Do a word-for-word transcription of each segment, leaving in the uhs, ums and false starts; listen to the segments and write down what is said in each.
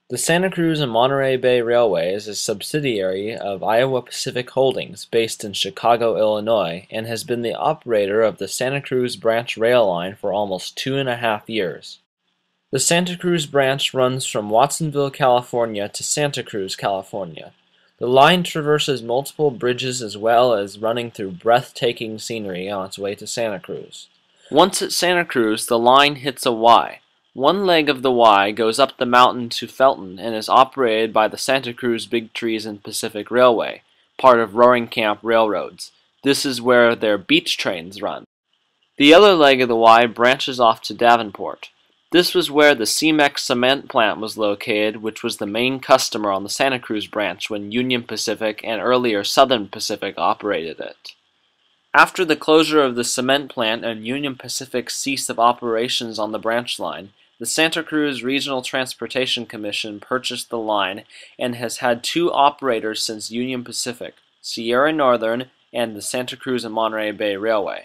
The Santa Cruz and Monterey Bay Railway is a subsidiary of Iowa Pacific Holdings based in Chicago, Illinois, and has been the operator of the Santa Cruz Branch rail line for almost two and a half years. The Santa Cruz Branch runs from Watsonville, California to Santa Cruz, California. The line traverses multiple bridges as well as running through breathtaking scenery on its way to Santa Cruz. Once at Santa Cruz, the line hits a Y. One leg of the Y goes up the mountain to Felton and is operated by the Santa Cruz Big Trees and Pacific Railway, part of Roaring Camp Railroads. This is where their beach trains run. The other leg of the Y branches off to Davenport. This was where the Cemex cement plant was located, which was the main customer on the Santa Cruz branch when Union Pacific and earlier Southern Pacific operated it. After the closure of the cement plant and Union Pacific's cease of operations on the branch line, the Santa Cruz Regional Transportation Commission purchased the line and has had two operators since Union Pacific, Sierra Northern and the Santa Cruz and Monterey Bay Railway.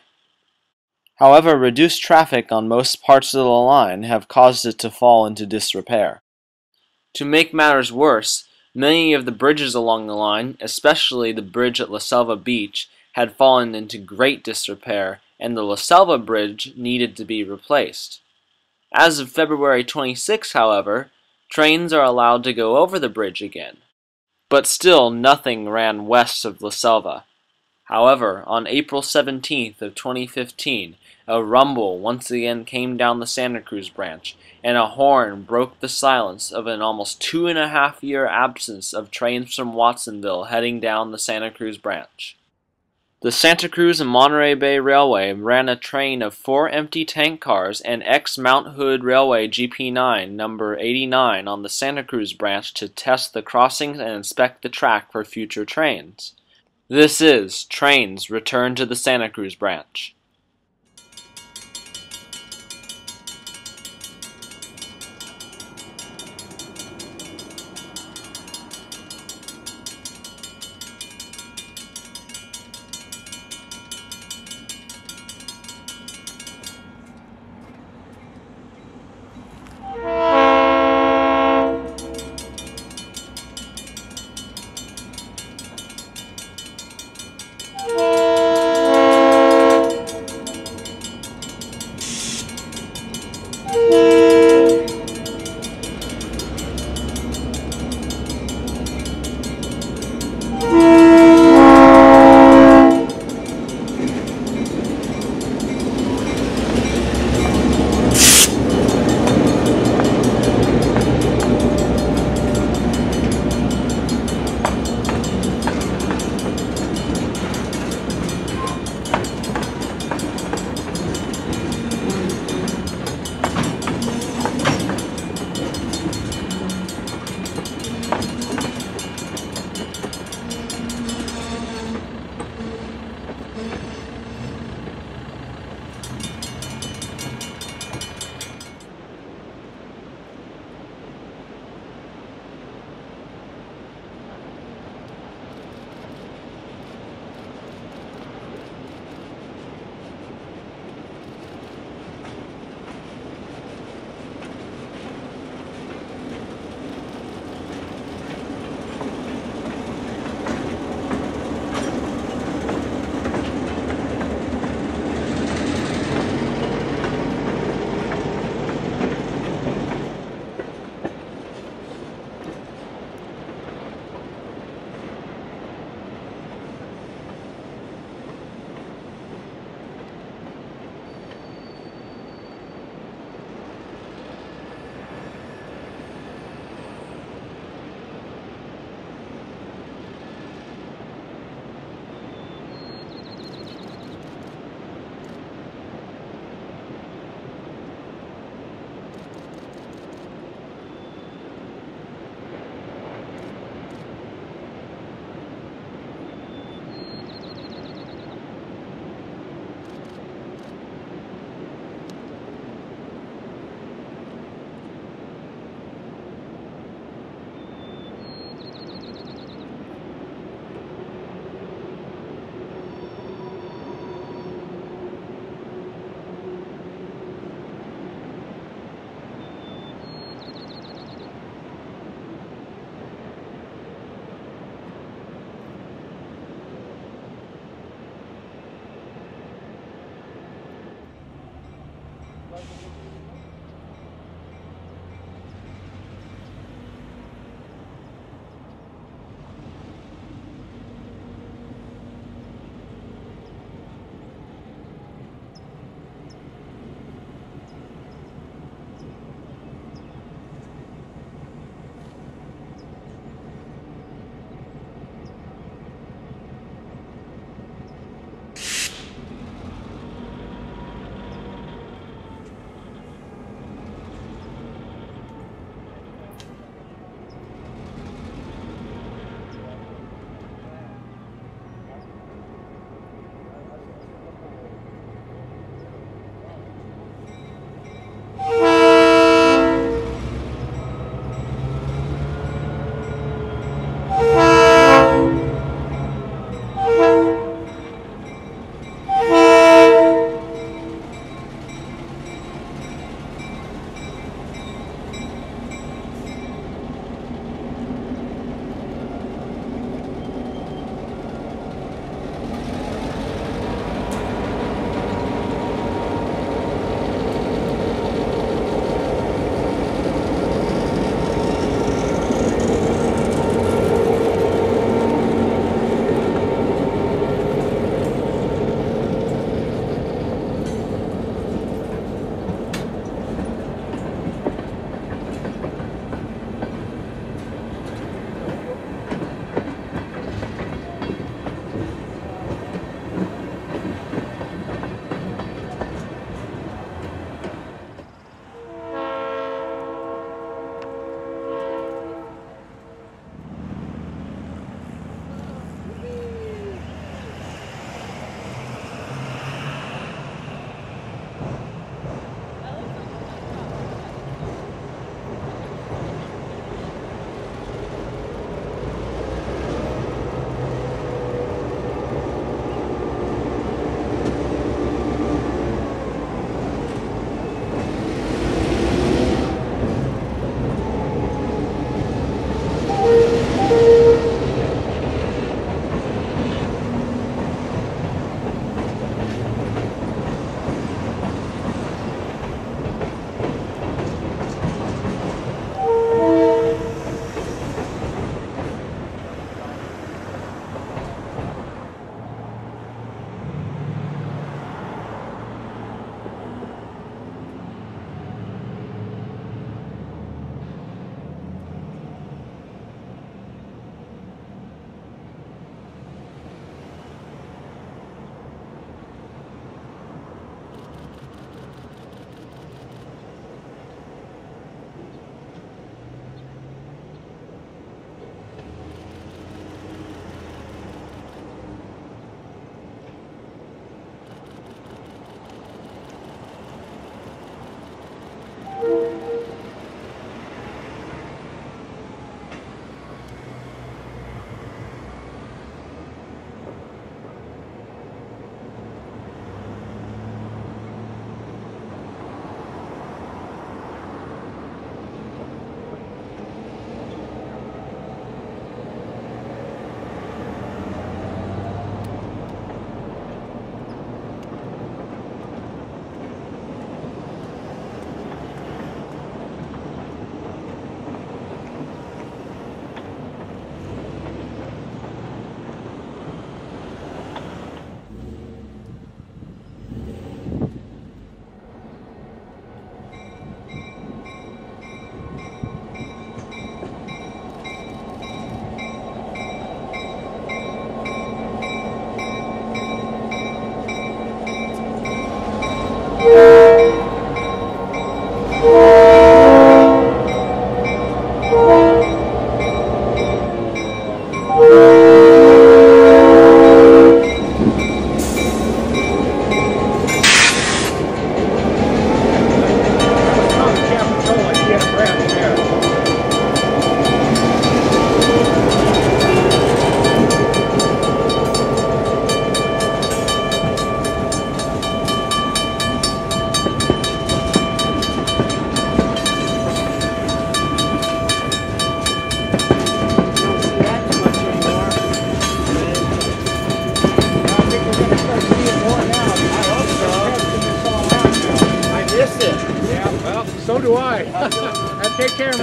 However, reduced traffic on most parts of the line have caused it to fall into disrepair. To make matters worse, many of the bridges along the line, especially the bridge at La Selva Beach, had fallen into great disrepair, and the La Selva Bridge needed to be replaced. As of February twenty-sixth, however, trains are allowed to go over the bridge again. But still nothing ran west of La Selva. However, on April seventeenth of twenty fifteen, a rumble once again came down the Santa Cruz branch, and a horn broke the silence of an almost two and a half year absence of trains from Watsonville heading down the Santa Cruz branch. The Santa Cruz and Monterey Bay Railway ran a train of four empty tank cars and ex-Mount Hood Railway G P nine number eighty-nine on the Santa Cruz branch to test the crossings and inspect the track for future trains. This is Trains Return to the Santa Cruz branch.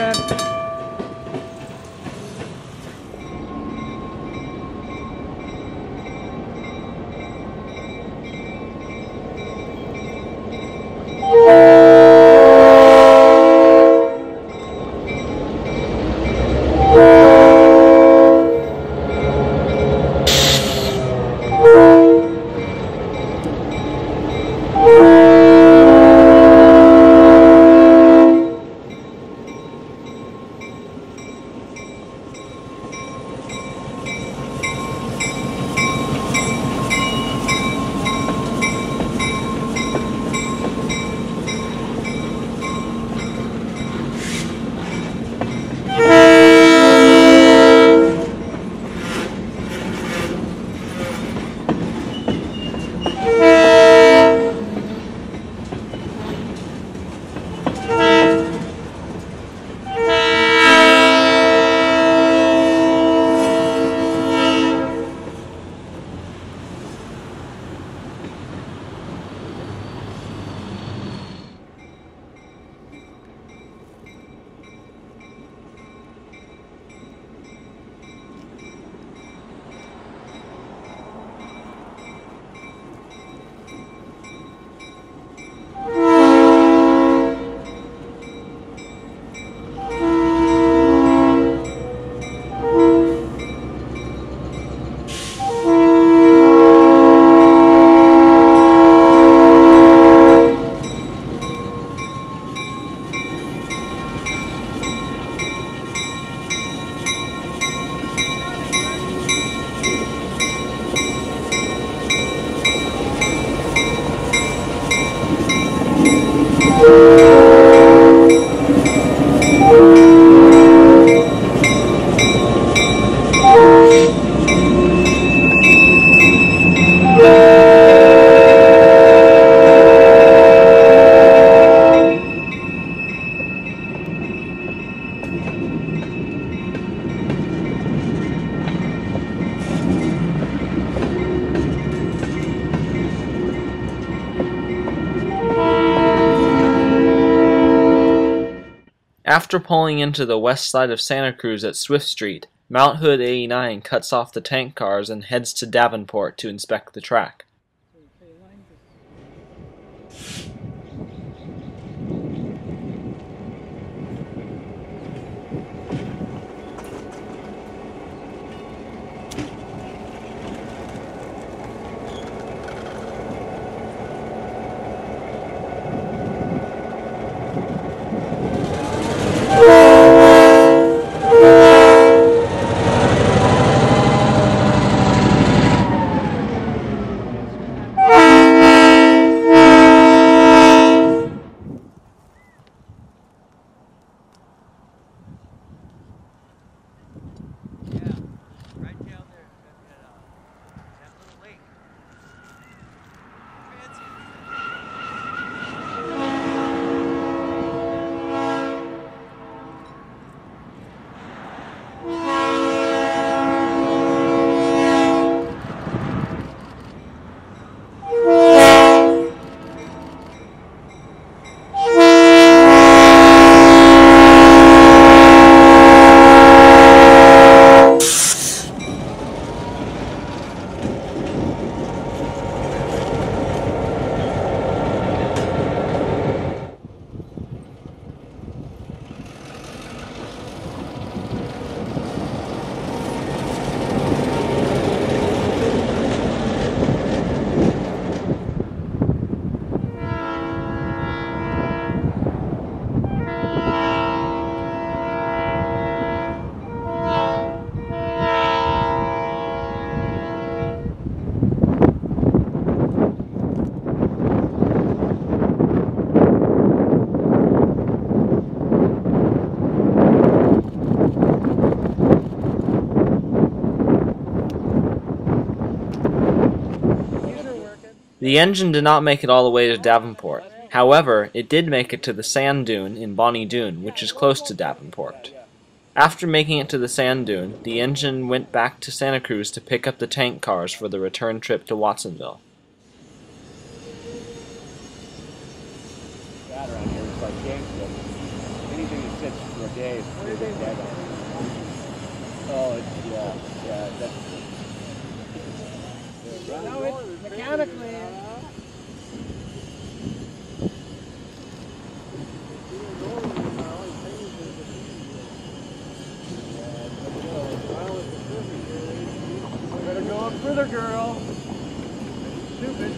man. After pulling into the west side of Santa Cruz at Swift Street, Mount Hood eighty-nine cuts off the tank cars and heads to Davenport to inspect the track. The engine did not make it all the way to Davenport. However, it did make it to the sand dune in Bonnie Doon, which is close to Davenport. After making it to the sand dune, the engine went back to Santa Cruz to pick up the tank cars for the return trip to Watsonville. Bad around here, it's like gangster. Anything that sits for a day is Oh, it's, yeah, yeah, definitely. No, it's mechanically. Better go up further, girl. Stupid.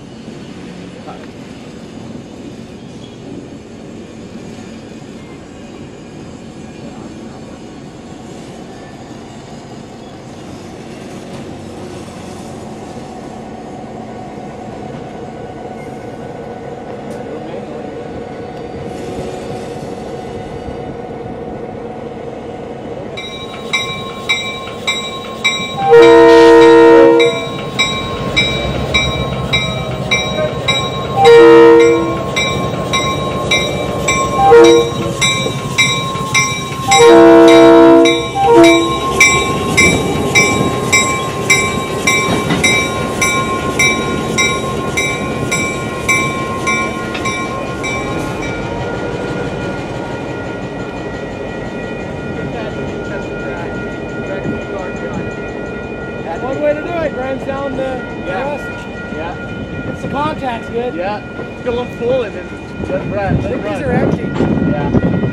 One way to do it, grind down the Yeah. rust. Yeah. It's the contact's good. Yeah. Fill them full and then let it run. Let I it think run. these are empty. Yeah.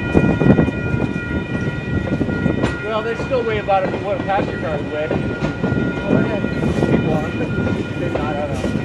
Well, they still weigh about what a passenger car would weigh. Well, they're heavy. Well, maybe not, I don't know.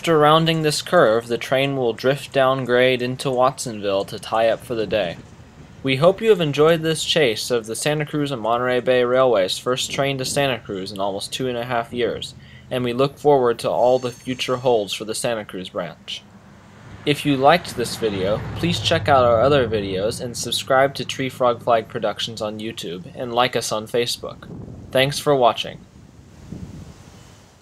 After rounding this curve, the train will drift down grade into Watsonville to tie up for the day. We hope you have enjoyed this chase of the Santa Cruz and Monterey Bay Railway's first train to Santa Cruz in almost two and a half years, and we look forward to all the future holds for the Santa Cruz branch. If you liked this video, please check out our other videos and subscribe to Tree Frog Flag Productions on YouTube and like us on Facebook. Thanks for watching.